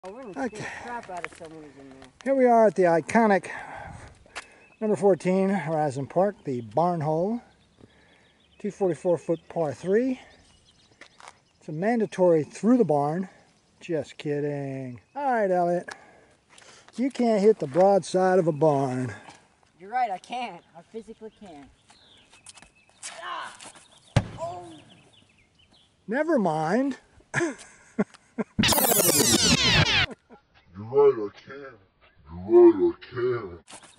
Okay. Crap out of someone who's in there. Here we are at the iconic number 14 Horizon Park, the barn hole. 244-foot par 3. It's a mandatory through the barn. Just kidding. All right, Elliot. You can't hit the broadside of a barn. You're right, I can't. I physically can't. Ah! Oh! Never mind. You're right, I can't. You're right, I can't.